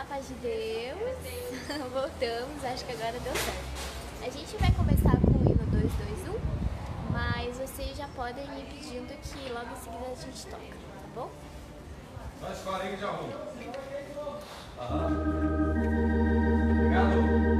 A paz de Deus. Voltamos, acho que agora deu certo. A gente vai começar com o hino 221, mas vocês já podem ir pedindo que logo em seguida a gente toca, tá bom? Nós 40 já arruma. Obrigado.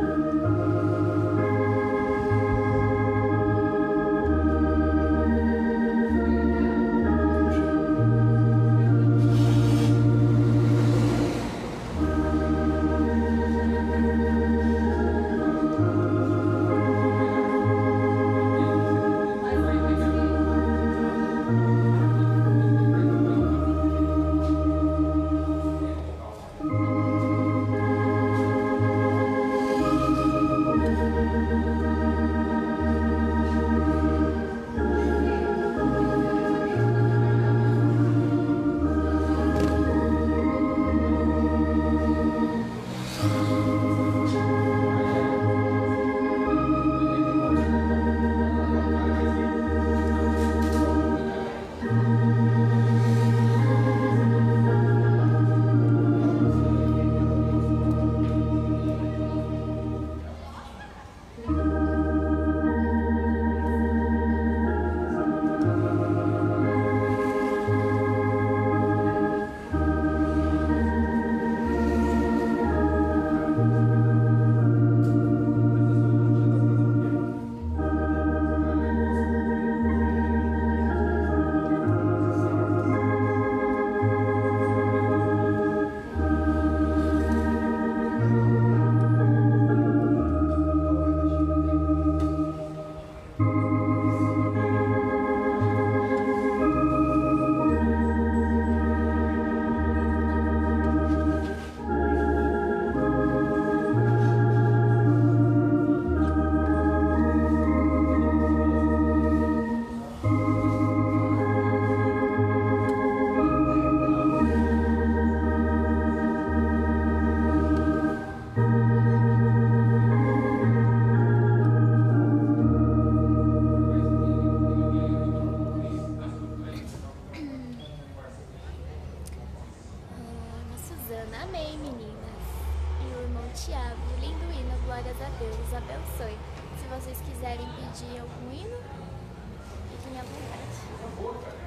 Amém, meninas. E o irmão Tiago, lindo hino, glórias a Deus, abençoe. Se vocês quiserem pedir algum hino, fiquem à vontade.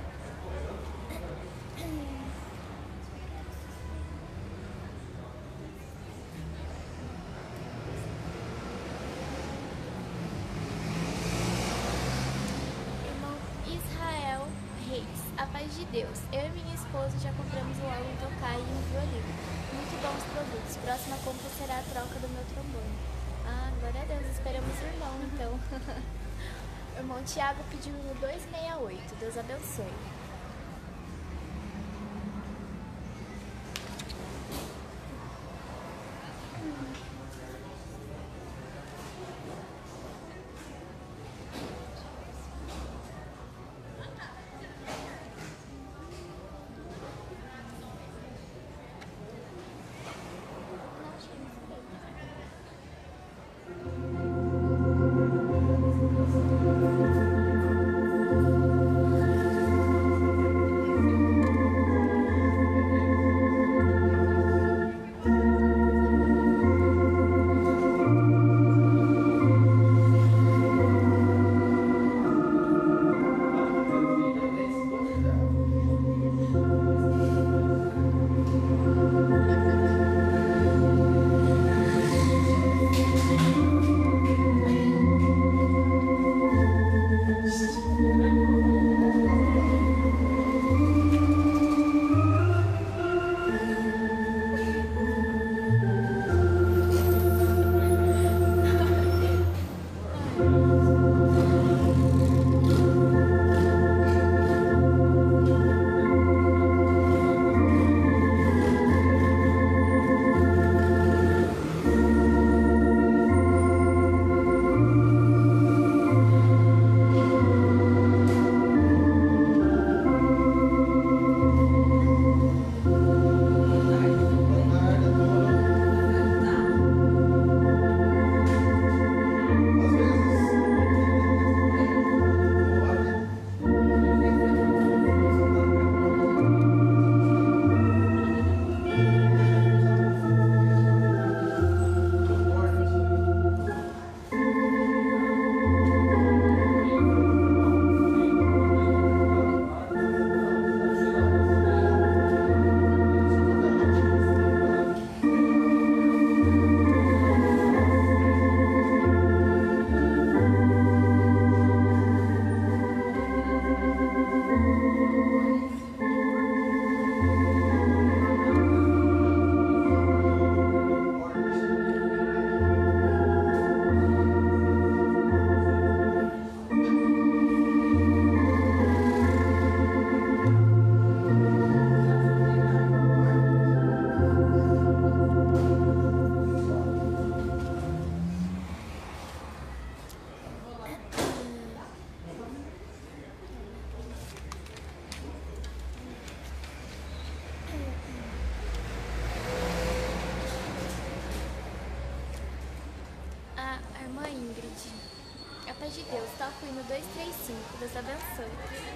Irmão Israel Reis, a paz de Deus. Eu e minha esposa já compramos o órgão tocar e um violino. Muito bons produtos. Próxima compra será a troca do meu trombone. Ah, glória a Deus. Esperamos o irmão, então. O irmão Tiago pediu no 268. Deus abençoe. paz de Deus. Toca o hino 235. Deus abençoe.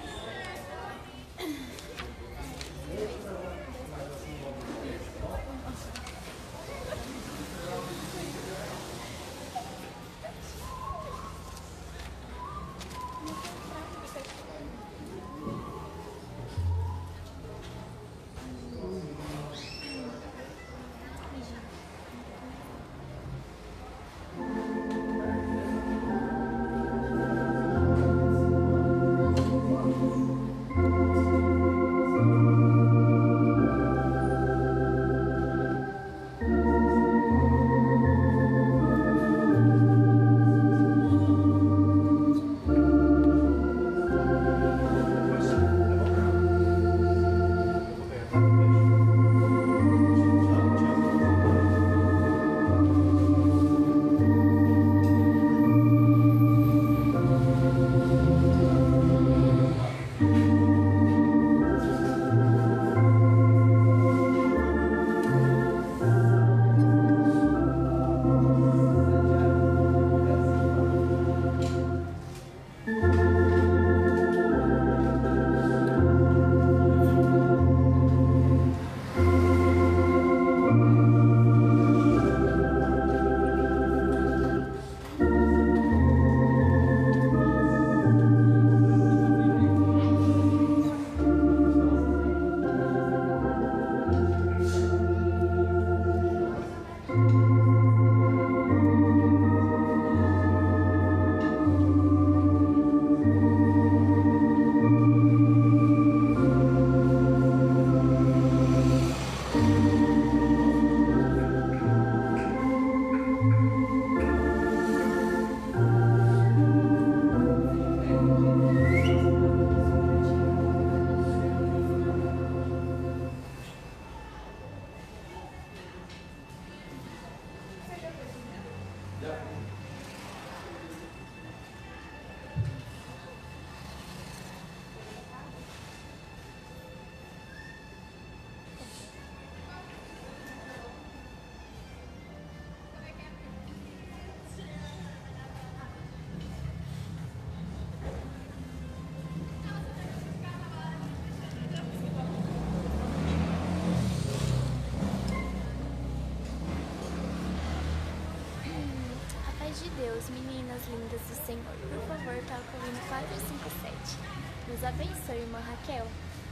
De Deus, meninas lindas do Senhor, por favor, toca o hino 457. Nos abençoe, irmã Raquel.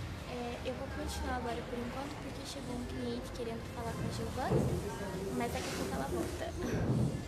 Eu vou continuar agora por enquanto, porque chegou um cliente querendo falar com a Giovana, mas daqui a pouco ela volta.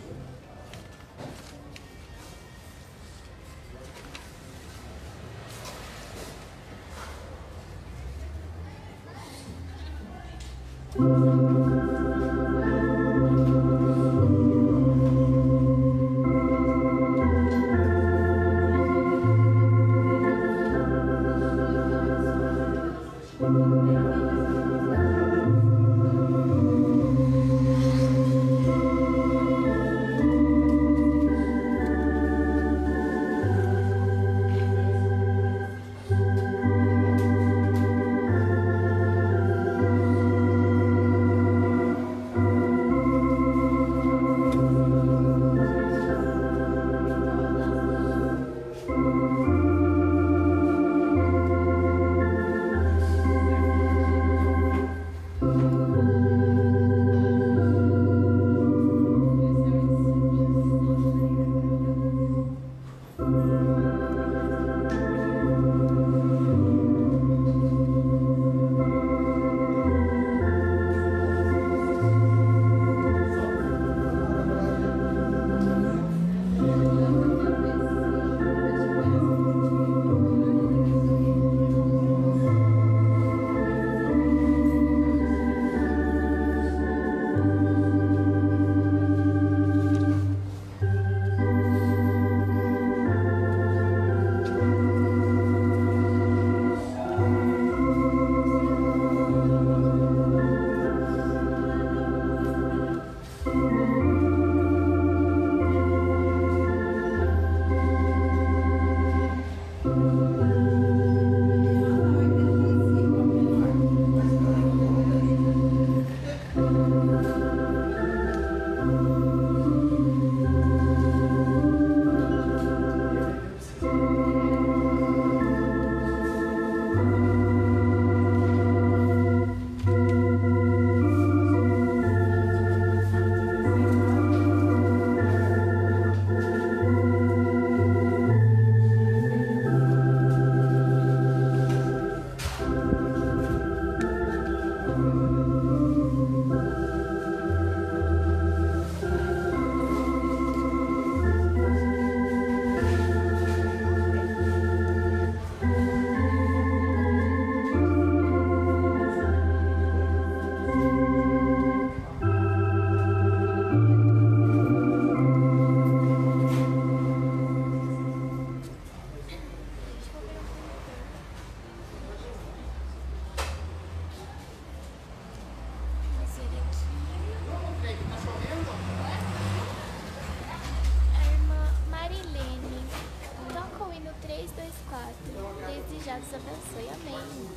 os abençoe. Amém.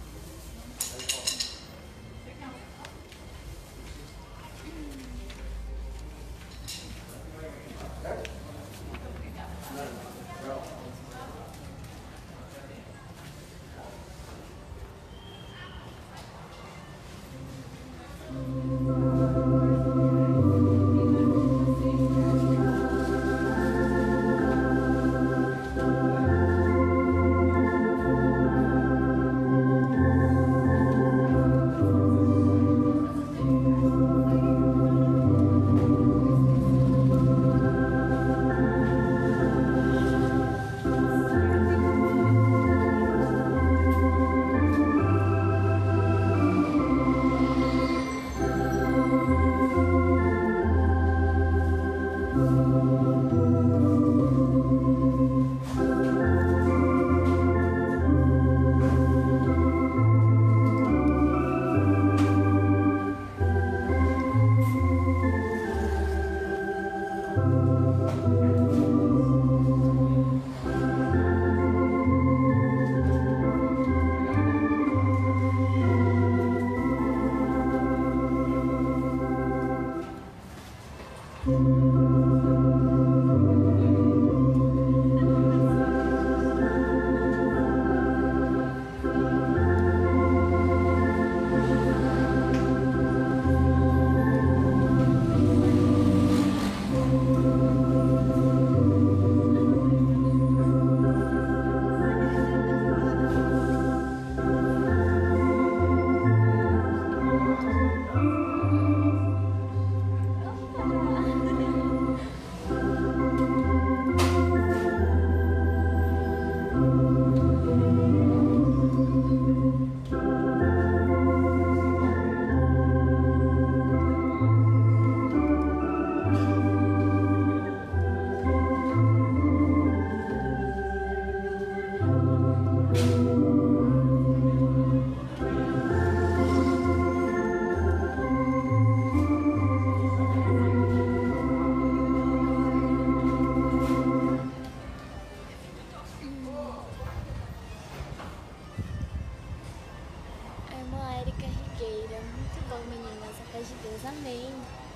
De Deus, amém.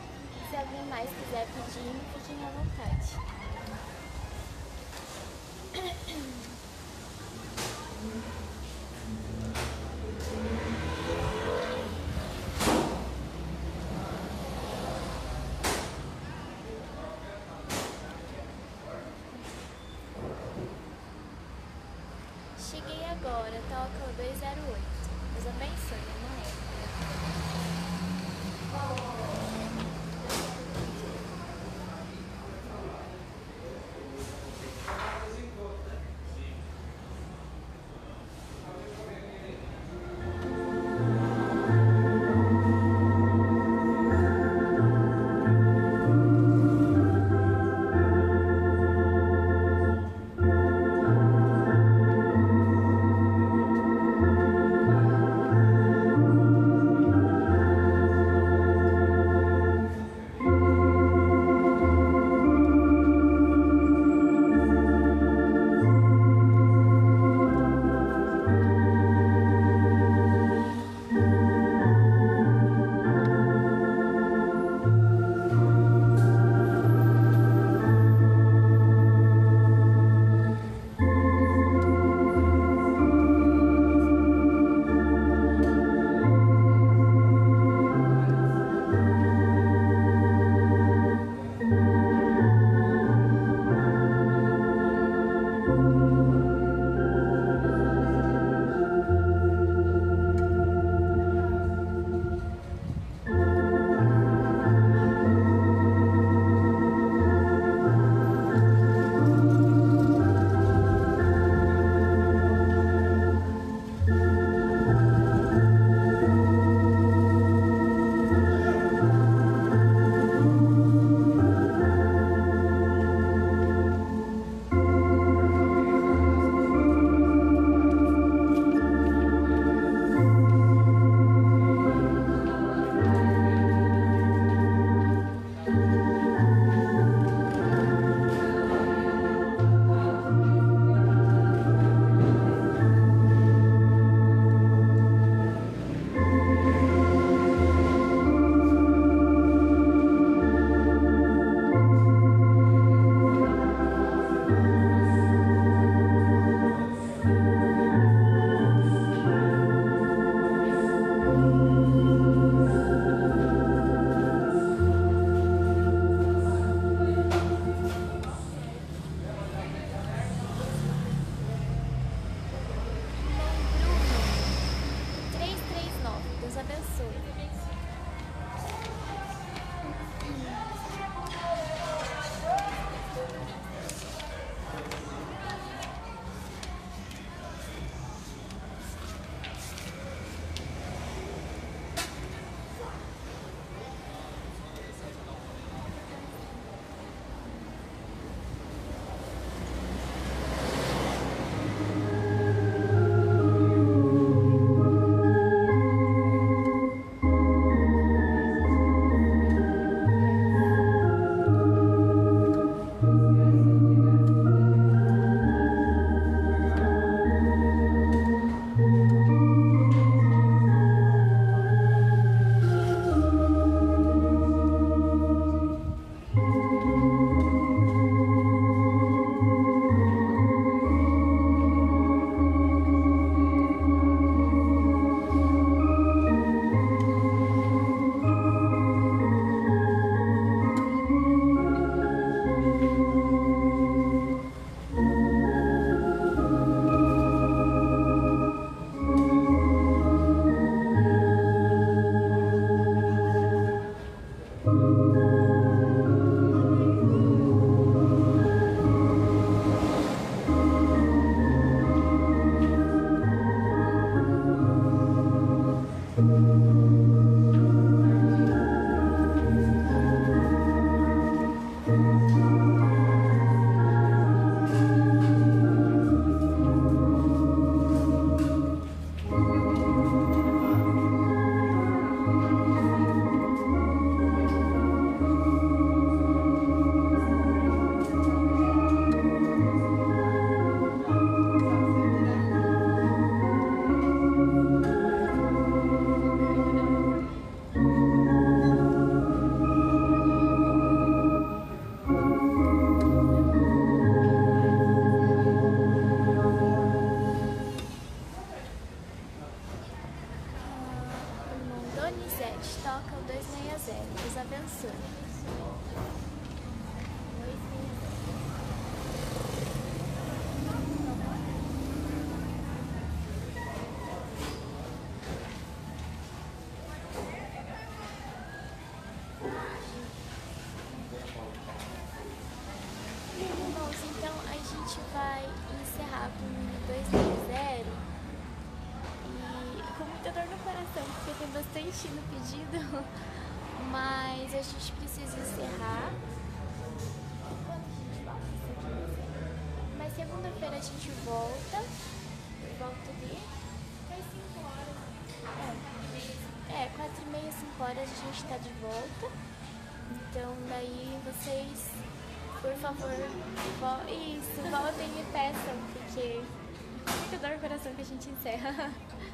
Se alguém mais quiser pedir, fiquem à vontade. Cheguei agora, toca 208. Deus abençoe, amém. é o 260. Deus abençoe. Irmãos, então a gente vai encerrar com o 260 e com muita dor no coração, porque tem bastante no pedido, mas a gente precisa encerrar. Quando a gente volta? Mas segunda-feira a gente volta de 5 horas. 4h30, 5 horas a gente tá de volta. Então daí vocês, por favor, voltem e peçam, porque é muita dor no coração que a gente encerra.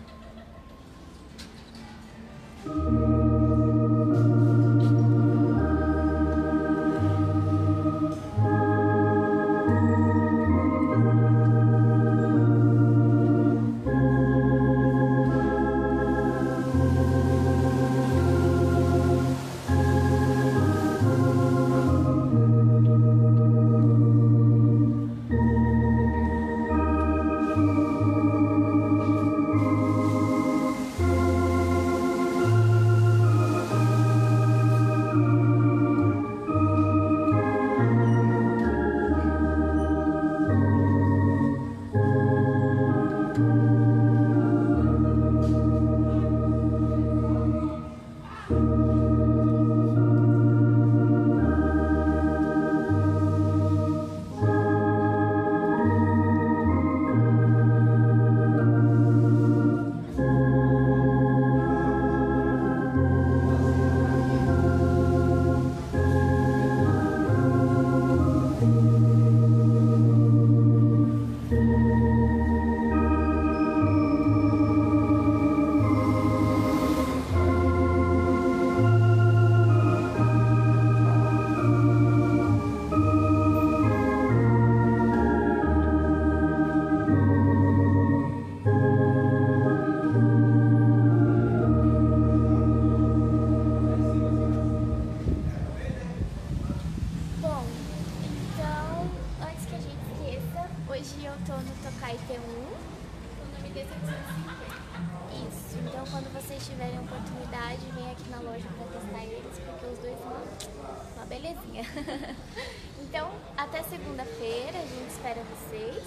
Hoje eu tô no Tokai T1. O nome desse é 250. Isso, então quando vocês tiverem oportunidade, vem aqui na loja pra testar eles, porque os dois são uma belezinha. Então, até segunda-feira, a gente espera vocês.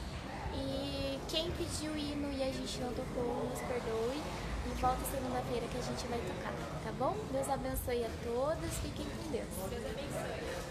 E quem pediu hino e a gente não tocou, nos perdoe. E volta segunda-feira que a gente vai tocar, tá bom? Deus abençoe a todos, fiquem com Deus. Deus abençoe.